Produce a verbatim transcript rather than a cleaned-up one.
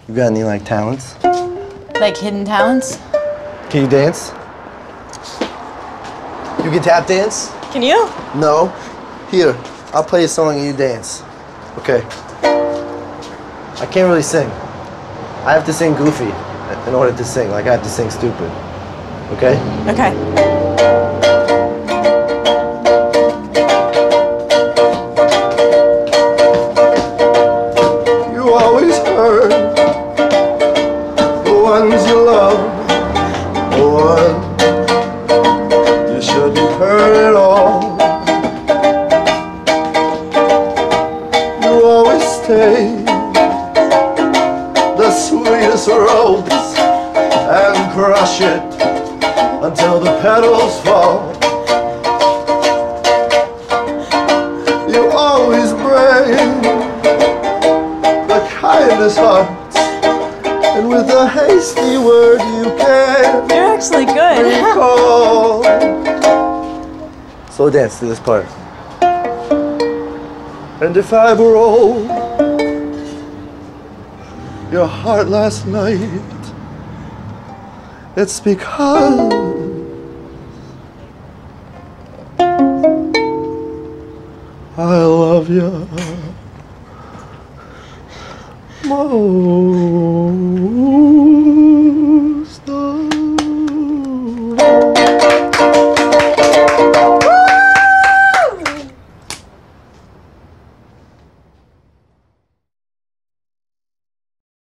You got any, like, talents? Like hidden talents? Can you dance? You can tap dance? Can you? No. Here, I'll play a song and you dance. Okay. I can't really sing. I have to sing goofy in order to sing. Like, I have to sing stupid. Okay? Okay. You always hurt the ones you love, the one you shouldn't hurt at all. You always stay the sweetest rose and crush it until the petals fall. You always bring the kindest hearts, and with a hasty word you can You're actually good. recall. Slow dance to this part. And if I broke your heart last night, it's because I love you most.